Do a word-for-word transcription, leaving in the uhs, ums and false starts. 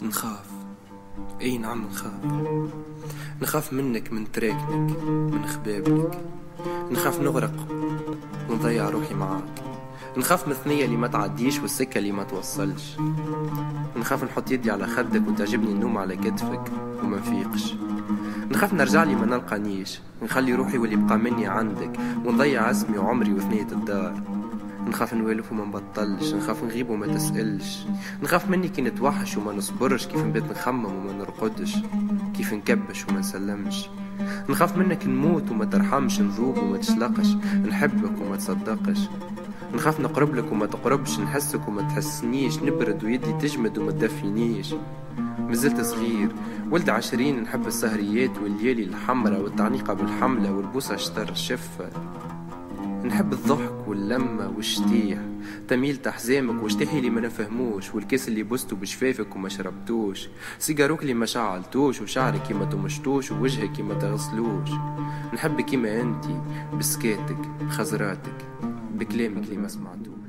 نخاف. اي نعم نخاف. نخاف منك، من تراكنك، من خبابك. نخاف نغرق ونضيع روحي معاك. نخاف من الثنية اللي ما تعديش والسكة اللي ما توصلش. نخاف نحط يدي على خدك وتعجبني النوم على كتفك وما نفيقش. نخاف نرجع لي ما نلقانيش، نخلي روحي واللي بقى مني عندك ونضيع اسمي وعمري وثنية الدار. نخاف نوالف وما نبطلش، نخاف نغيب وما تسألش. نخاف مني كي نتوحش وما نصبرش، كيف نبات نخمم وما نرقدش، كيف نكبش وما نسلمش. نخاف منك نموت وما ترحمش، نذوب وما تشلقش، نحبك وما تصدقش. نخاف نقرب لك وما تقربش، نحسك وما تحسنيش، نبرد ويدي تجمد وما تدفينيش. مازلت صغير ولد عشرين، نحب السهريات والليالي الحمرة والتعنيقة بالحملة والبوسة شطر الشفة. نحب الضحك واللمة والشتيح، تميل تحزامك واشتحي اللي ما نفهموش، والكيس اللي بوستو بشفافك وما شربتوش، سيجاروك اللي ما شعلتوش، وشعرك كي ما تمشتوش، ووجهك كي ما تغسلوش. نحب كيما انتي، بسكاتك، بخزراتك، بكلامك اللي ما سمعتوش.